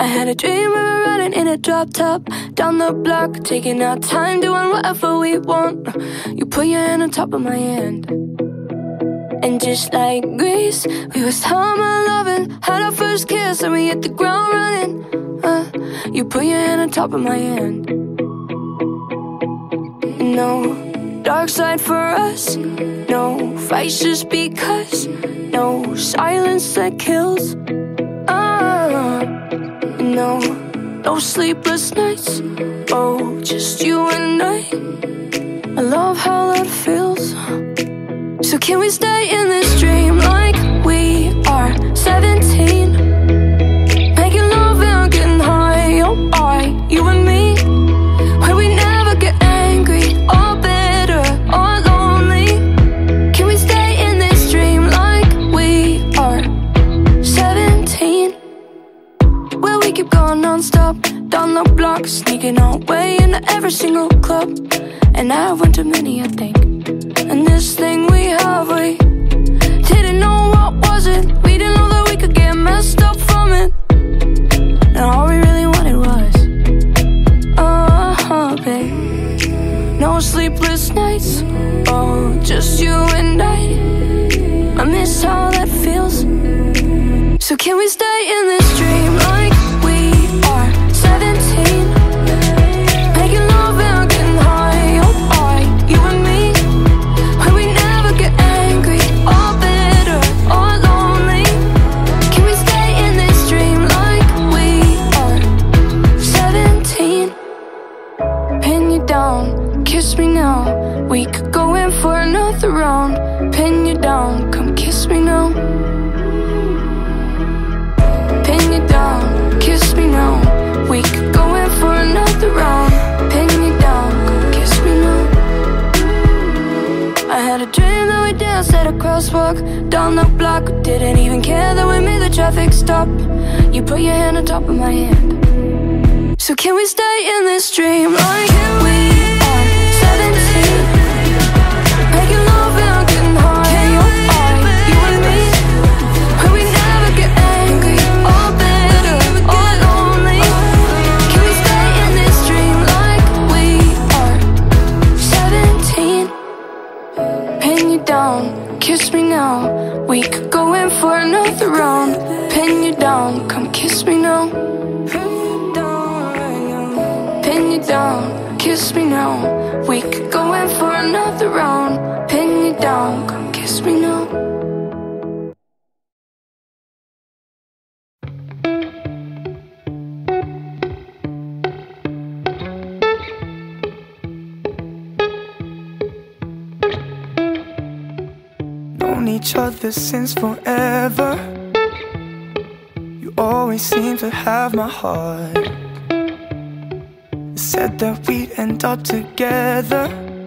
I had a dream we were riding in a drop top down the block, taking our time, doing whatever we want. You put your hand on top of my hand, and just like Grease, we was summer loving, had our first kiss and we hit the ground running. You put your hand on top of my hand. No dark side for us, no fights just because, no silence that kills. No sleepless nights, oh, just you and I love how that feels. So can we stay in this dream like we are 17? Making love and getting high, oh, you and me, where we never get angry or bitter or lonely. Can we stay in this dream like we are 17? Where we keep going non-stop down the block, sneaking our way into every single club. And I went to many, I think. And this thing we have, we didn't know what was it. We didn't know that we could get messed up from it. And all we really wanted was babe. No sleepless nights, oh, just you and I miss how that feels. So can we stay in this dream like we are 17? Making love and getting high, oh, you and me, where we never get angry or bitter or lonely. Can we stay in this dream like we are 17? Pin you down, kiss me now. We could go in for another round. Pin you down, come kiss me now. Pin you down, kiss me now. We could go in for another round. Pin you down, come kiss me now. I had a dream that we danced at a crosswalk down the block. Didn't even care that we made the traffic stop. You put your hand on top of my hand. So can we stay in this dream like we are 17? Making love and getting high, oh, you and me, where we never get angry or bitter or lonely. Can we stay in this dream like we are 17? Pin you down, kiss me now. We could go in for another round. Pin you down, come kiss me now. Pin you down, kiss me now. We could go in for another round. Pin you down, come kiss me now. Known each other since forever. You always seem to have my heart. Said that we'd end up together.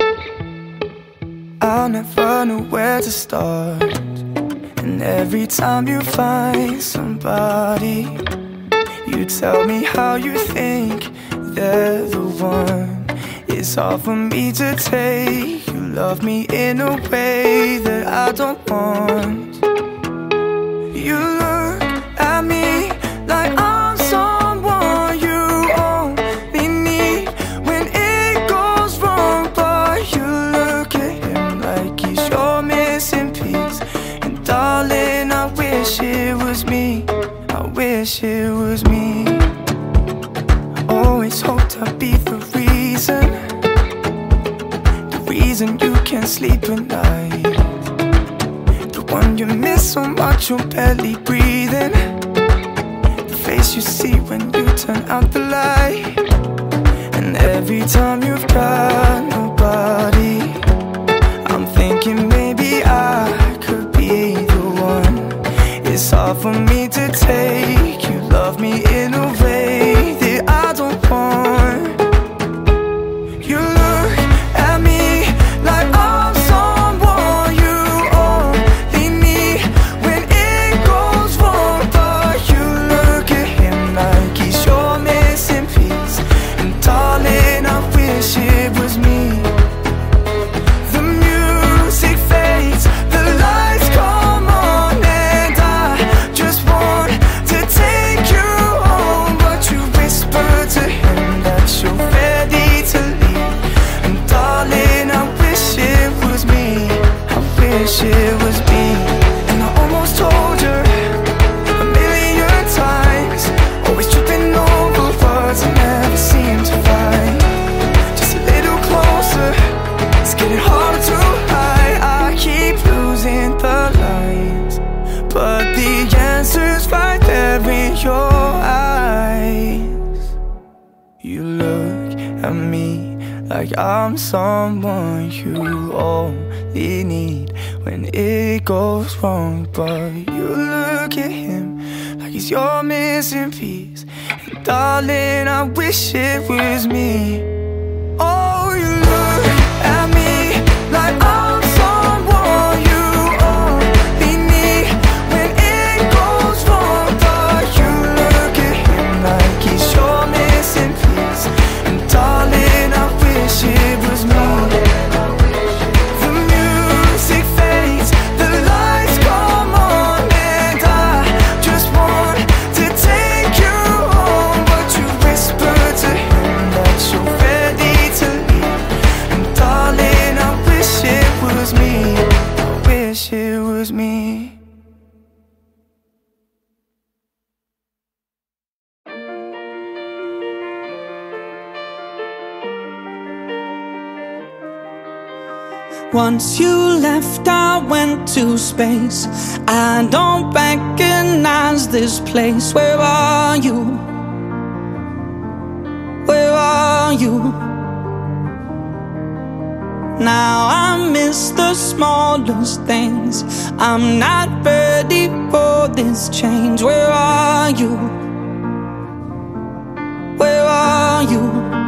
I'll never know where to start. And every time you find somebody, you tell me how you think they're the one. It's hard for me to take. You love me in a way that I don't want. You look at me like I'm someone you only need when it goes wrong. But you look at him like he's your missing piece. And darling, I wish it was me. I wish it was me. Always hoped I'd be the reason you can't sleep at night. The one you miss so much you're barely breathing. The face you see when you turn out the light. And every time you've got nobody, I'm thinking maybe I could be the one. It's hard for me to take. You love me in a way that I don't want. You look at me like I'm someone you only need when it goes wrong. But you look at him like he's your missing piece. And darling, I wish it was me. The music fades, the lights come on, and I just want like I'm someone you only need when it goes wrong. But you look at him like he's your missing piece, and darling, I wish it was me. Oh, you look at me like I'm someone you only need when it goes wrong. But you look at him like he's your missing piece, and darling, I wish it was me. The music fades, the lights come on, and I just want to take you home. But you whisper to him that you're ready to leave, and darling, I wish it was me. I wish it was me. Once you left, I went to space. I don't recognize this place. Where are you? Where are you? Now I miss the smallest things. I'm not ready for this change. Where are you? Where are you?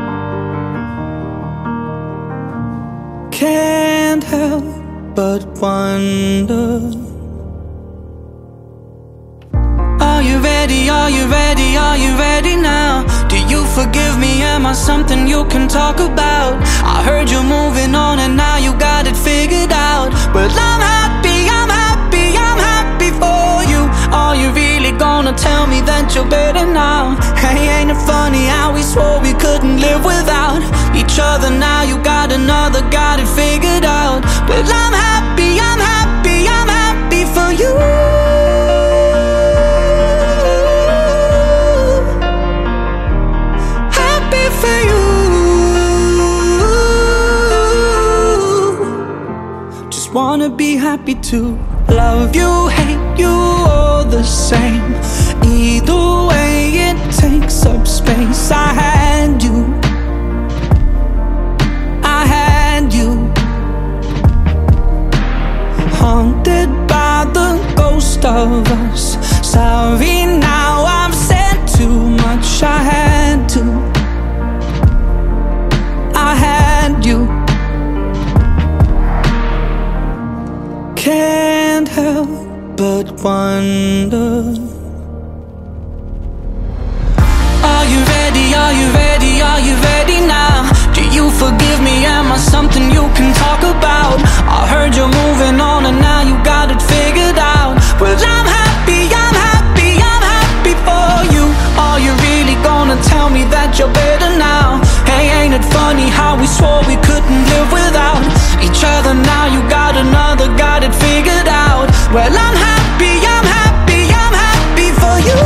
Can't help but wonder. Are you ready? Are you ready? Are you ready now? Do you forgive me? Am I something you can talk about? I heard you're moving on and now you got it figured out. Well, I'm happy, I'm happy, I'm happy for you. Are you really gonna tell me that you're better now? Hey, ain't it funny how we swore we couldn't live without each other? Now you got another, got it figured out. Well, I'm happy, I'm happy, I'm happy for you. Happy for you. Just wanna be happy too. Love you, hate you, all the same. Either way, it takes up space. I had you, I had you. Haunted by the ghost of us. Sorry, now I've said too much. I had to, I had you. Can't help but wonder. Are you ready? Are you ready? Are you ready now? Do you forgive me? Am I something you can talk about? I heard you're moving on and now you got it figured out. Well, I'm happy, I'm happy, I'm happy for you. Are you really gonna tell me that you're better now? Hey, ain't it funny how we swore we couldn't live without each other? Now you got another, got it figured out. Well, I'm happy, I'm happy, I'm happy for you.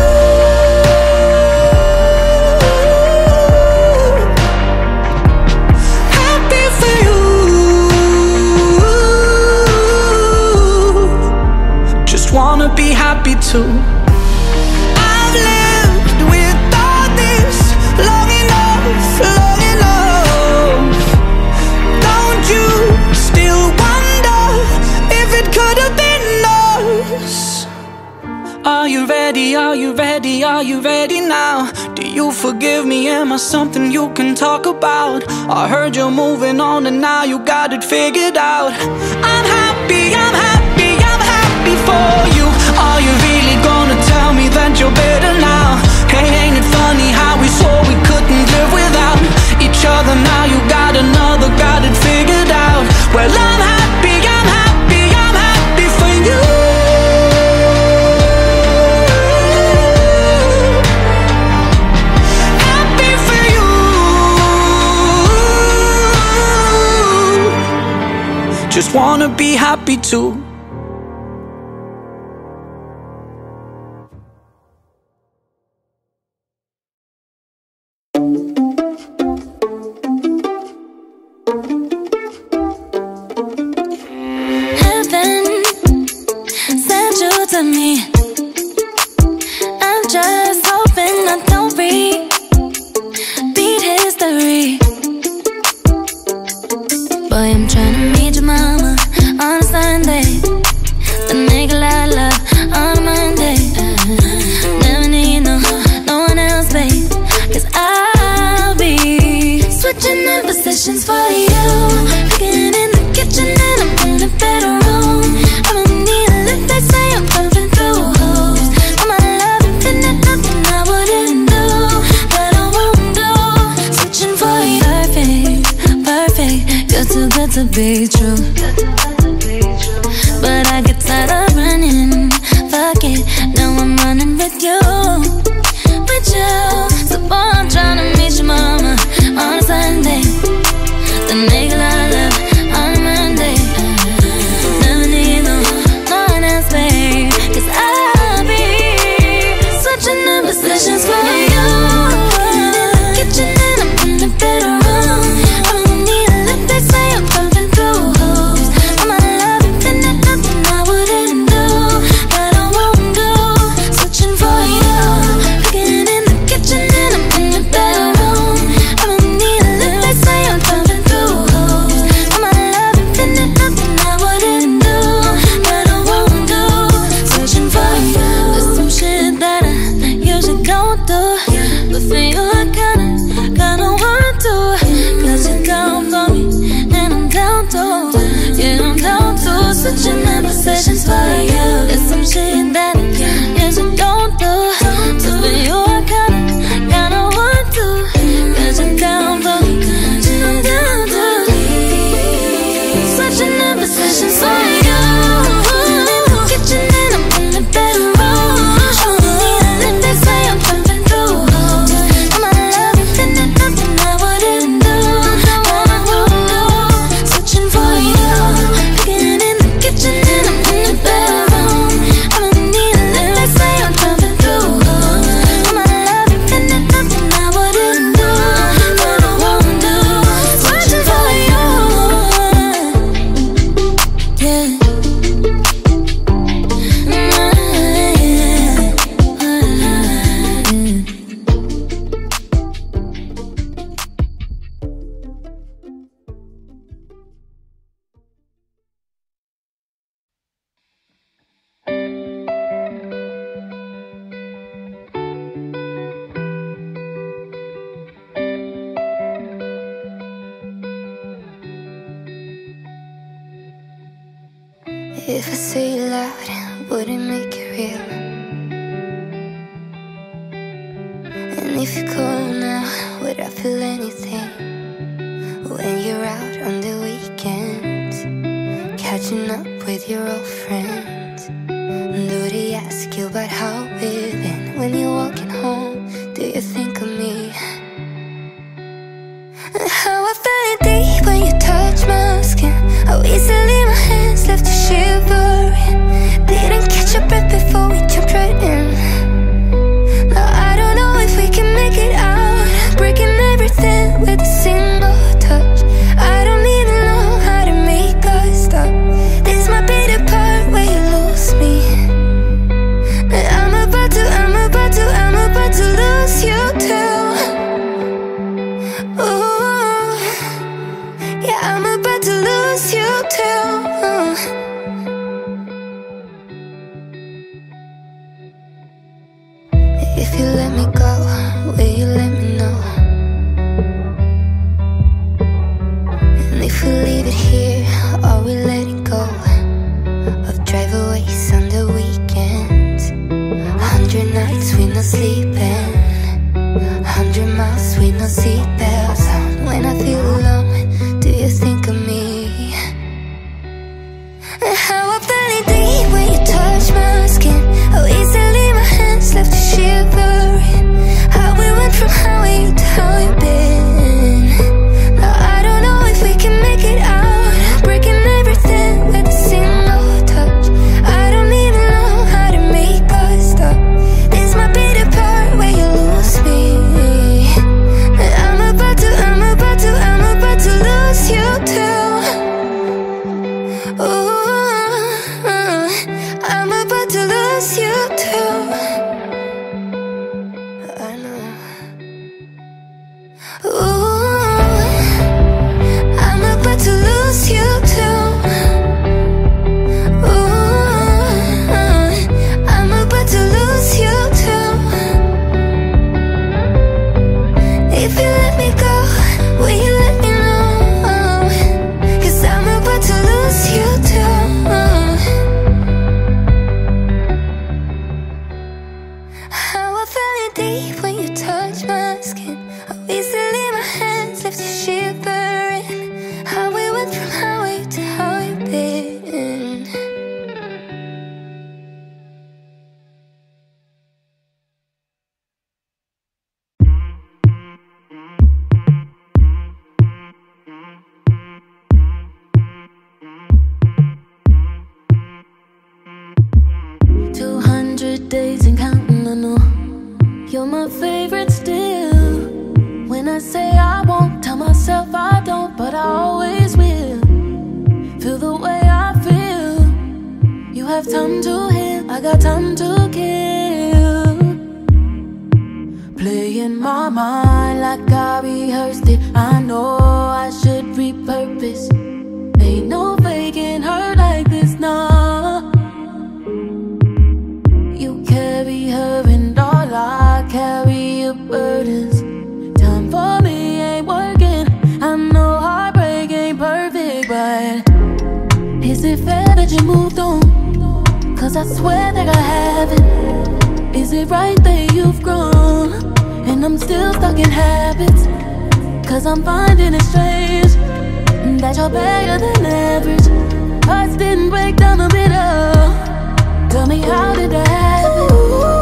Happy for you. Just wanna be happy too. I've lived with all this long enough, long enough. Don't you still wonder if it could have been us? Are you ready? Are you ready? Are you ready now? Do you forgive me? Am I something you can talk about? I heard you're moving on and now you got it figured out. I'm happy, I'm happy, I'm happy for you. Are you really gonna tell me that you're better now? Hey, ain't it funny how we swore we couldn't live without each other? Now you got another, got it figured out. Well, I'm happy, I'm happy, I'm happy for you. Happy for you. Just wanna be happy too. Heaven sent you to me. I'm just hoping I don't repeat history. to be true. But I get tired of running. Fuck it, now I'm running with you. With you. So boy, I'm tryna meet your mama on a Sunday. The nigga I love on a Monday. Never need no one else, babe. Cause I'll be switching up positions for you. In the kitchen and I'm in the bedroom. I don't need a lip, they say I'm pumping through holes. I'm out of love, infinite, nothing I wouldn't do, but I won't do. Switching for you. Cooking in the kitchen and I'm in the bedroom. I don't need a lip, they say I'm pumping through holes. I'm out of love, infinite, nothing I wouldn't do, but I won't do. Switching for you. There's some shit that I usually don't do, but for you I kinda want to. Cause you're down for me, and I'm down too. Yeah, I'm down to. Switching up positions for you. There's some shit that I usually don't do, but for you I kinda want to. Cause you're down for me, and I'm down too. Switching up positions for you. In the kitchen and I'm in the bedroom. I don't need a lip, they say I'm pumping through holes. I'm out of love, infinite, nothing I wouldn't do, but I won't do. Switching for you. Cooking in the kitchen and I'm in the bedroom. I don't need a lip, they say I'm pumping through holes. I'm out of love, infinite, nothing I wouldn't do, but I won't do. Switching for you. Yeah. If I say it loud, would it make it real? And if you go now, would I feel anything? When you're out on the weekends, catching up with your old friends, do they ask you about how we've been? When you're walking home, do you think of me? And how I felt it deep when you touched my skin, how easily my hands left you shivering. Didn't catch your breath before we jumped right in. Now I don't know if we can make it out, breaking everything with a single touch. I don't even know how to make us stop. This might be the part where you lose me. And I'm about to lose you too. Ooh, yeah, I'm about to lose you too. If you let me go, will you let me know? And if we leave it here, or we let it go, of driveaways on the weekends, 100 nights with no sleeping, 100 miles with no seatbelts on. When I feel alone, do you think of me? And how I felt it deep when you touched my skin, how easily my hands left you shivering. How we went from how we to how we've been. Now I don't know if we can make it out, breaking everything with a single touch. I don't even know how to make us stop. This might be the part where you lose me. And I'm about to lose you too. Ooh, I'm about to lose you too. I know. Ooh, I'm about to lose you too. Ooh, I'm about to lose you too. If you let me go, will you let me know? 'Cause I'm about to lose you too. days and counting, I know you're my favorite still. When I say I won't, tell myself I don't, but I always will. Feel the way I feel. You have time to heal, I got time to kill. Play in my mind like I rehearsed it. I know I should repurpose. Ain't no faking hurt like this, nah. You carry her and all I carry your burdens. Time for me ain't working. I know heartbreak ain't perfect, but is it fair that you moved on? Cause I swear that I haven't. Is it right that you've grown and I'm still stuck in habits? Cause I'm finding it strange that you're better than average. Hearts didn't break down the middle. Tell me, how did that happen?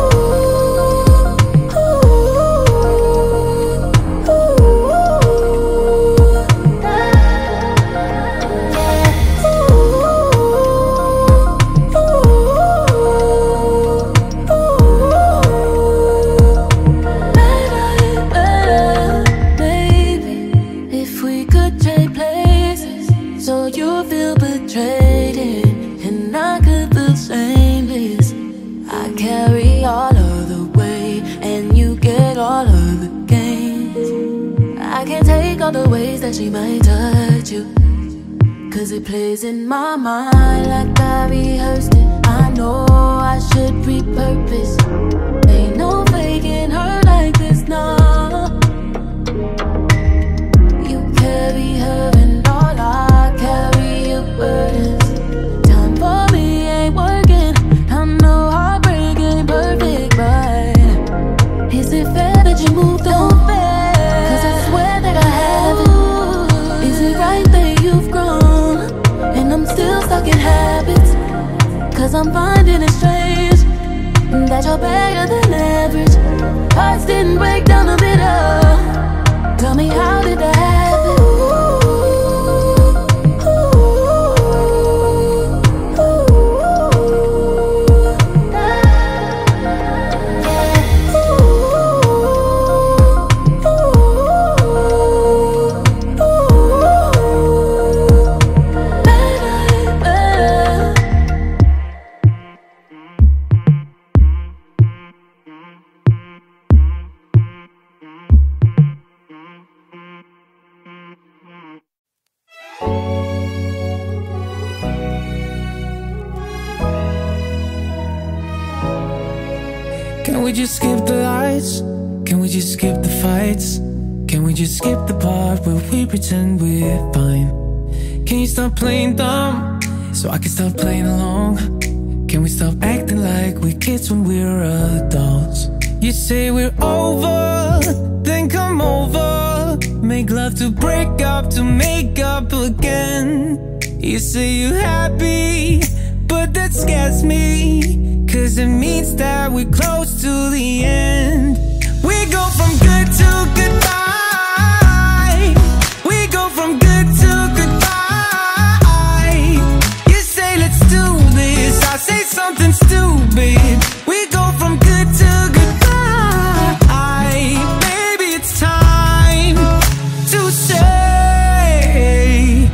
The ways that she might touch you, cause it plays in my mind like I rehearsed it. I know I should repurpose. Ain't no faking her like this, nah. You carry her and all I carry your burdens. Time for me ain't working. I know heartbreak ain't perfect, but is it fair that you moved on? Cause I swear that I haven't. Is it right that you've grown and I'm still stuck in habits? Cause I'm finding it strange that you're better than average. Hearts didn't break down the middle. Tell me, how did that happen? Can we just skip the lights? Can we just skip the fights? Can we just skip the part where we pretend we're fine? Can you stop playing dumb so I can stop playing along? Can we stop acting like we're kids when we're adults? You say we're over, then come over. Make love to break up, to make up again. You say you're happy, but that scares me, cause it means that we're close to the end. We go from good to goodbye. We go from good to goodbye. You say let's do this, I say something stupid. We go from good to goodbye. Maybe it's time to say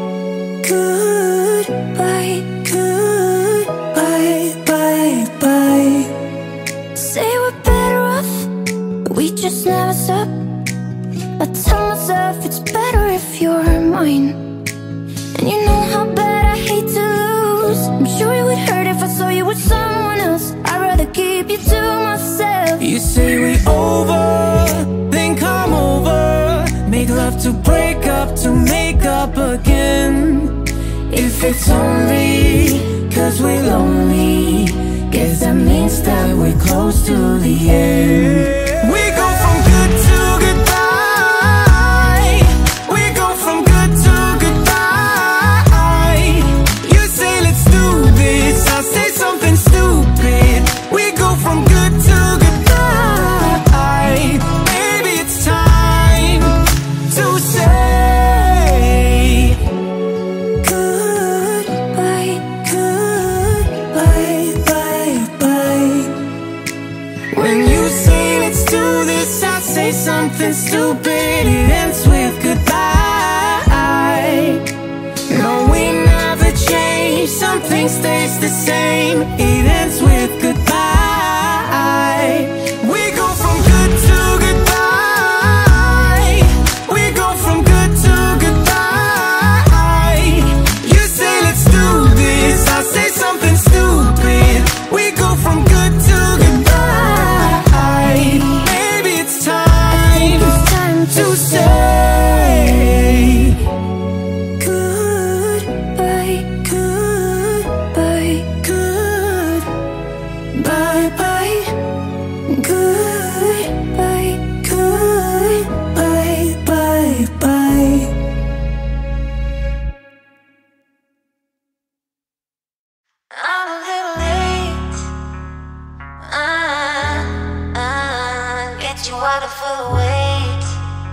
goodbye, goodbye, bye, bye. Say we're better off, but we just never stop. I tell myself it's better if you're mine. And you know how bad I hate to lose. I'm sure it would hurt if I saw you with someone else. I'd rather keep you to myself. You say we over, then come over. Make love to break up, to make up again. If it's only cause we're lonely, guess that means that we're close to the end. We go from good to goodbye. We go from good to goodbye. You say let's do this, I say something stupid. We go from good to goodbye. Maybe it's time to say goodbye, goodbye, bye, bye. something stupid, it ends with goodbye. No, we never change, something stays the same, it ends with goodbye. We go from good to goodbye. We go from good to goodbye. You say let's do this, I say something stupid. We go from good to goodbye. Maybe it's time to say Goodbye, goodbye, goodbye, bye. Goodbye, goodbye, bye, bye. I'm a little late. Get you out of full weight.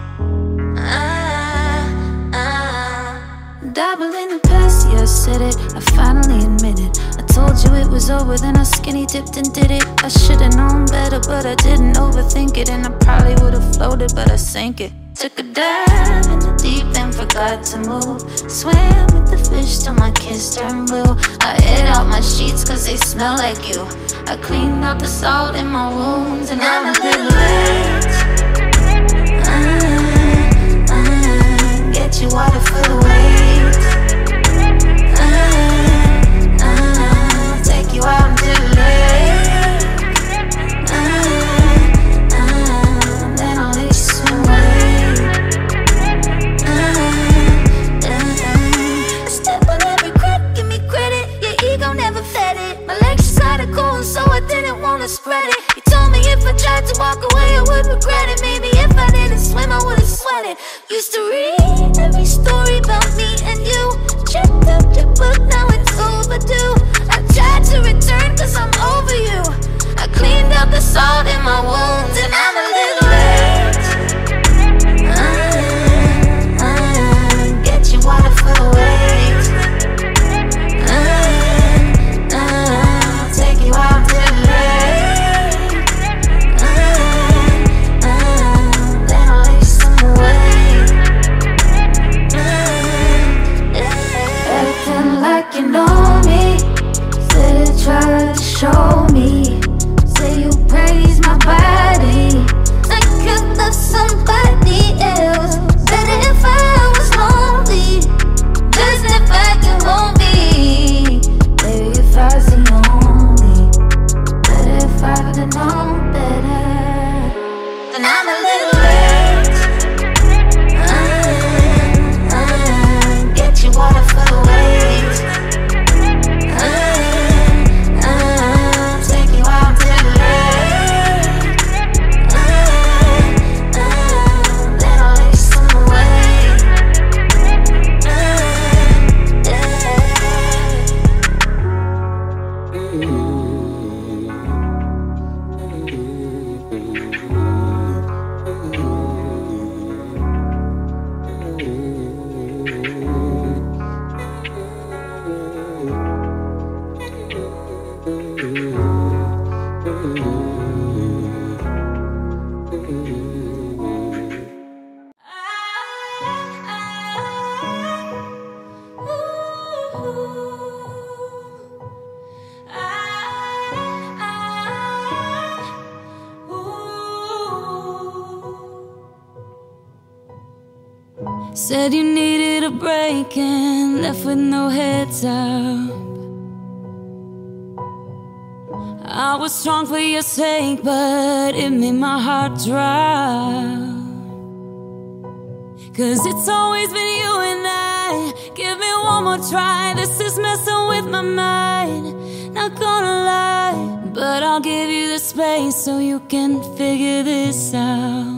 Dabble in the past, yeah, I said it. I finally admit it. I told you it was over, then I skinny dipped and did it. I should've known better, but I didn't overthink it. And I probably would've floated, but I sank it. Took a dive in the deep end, forgot to move. Swam with the fish till my kiss turned blue. I ate out my sheets cause they smell like you. I cleaned out the salt in my wounds, and I'm a little late. Get you out of full weight. Take you out into the lake. Then I'll let you swim away. Step on every crack, give me credit. Your ego never fed it. My legs just got cold, so I didn't wanna spread it. You told me if I tried to walk away, I would regret it. Maybe if I didn't swim, I would've sweated. Used to read every story about me and you. Checked out your book, now it's overdue. I tried to return cause I'm over you. I cleaned out the salt in my wounds, and I'm a little late. Get you out of full weight. Take you out to the lake. Then I'll let you swim away. Acting like you know me. Said it, try to show me. Say you praise my body like you love somebody else. Better if I was lonely, just if I can hold me. Maybe if I was the only, better if I could've known better. Then I'm a little late. Get you out of full weight. Take you out to the lake. Then I'll let you swim away. Said you needed a break and left with no heads up. I was strong for your sake, but it made my heart drop. Cause it's always been you and I. Give me one more try, this is messing with my mind. Not gonna lie, but I'll give you the space so you can figure this out.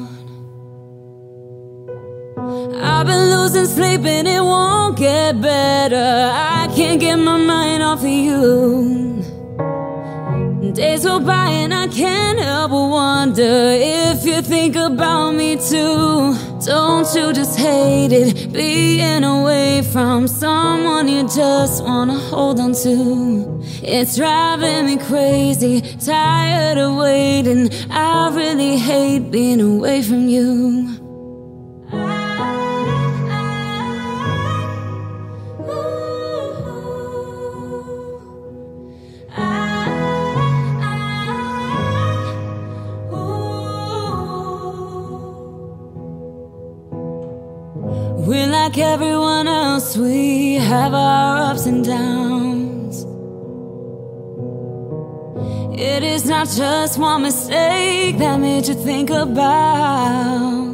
I've been losing sleep and it won't get better. I can't get my mind off of you. Days go by and I can't help but wonder if you think about me too. Don't you just hate it, being away from someone you just wanna hold on to? It's driving me crazy, tired of waiting. I really hate being away from you. We're like everyone else, we have our ups and downs. It is not just one mistake that made you think about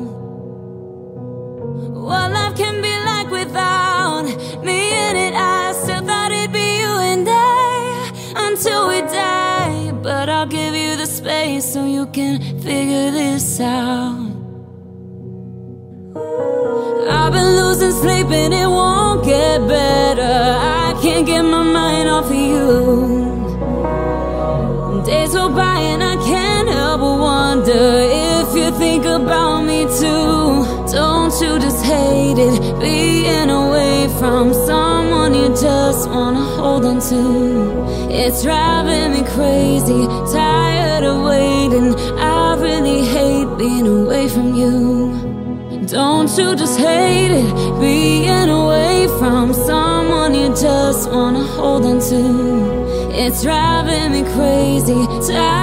what life can be like without me in it. I still thought it'd be you and I until we die. But I'll give you the space so you can figure this out. I've been losing sleep and it won't get better. I can't get my mind off of you. Days go by and I can't help but wonder if you think about me too. Don't you just hate it, being away from someone you just wanna hold on to? It's driving me crazy, tired of waiting. I really hate being away from you. Don't you just hate it, being away from someone you just wanna hold on to? It's driving me crazy,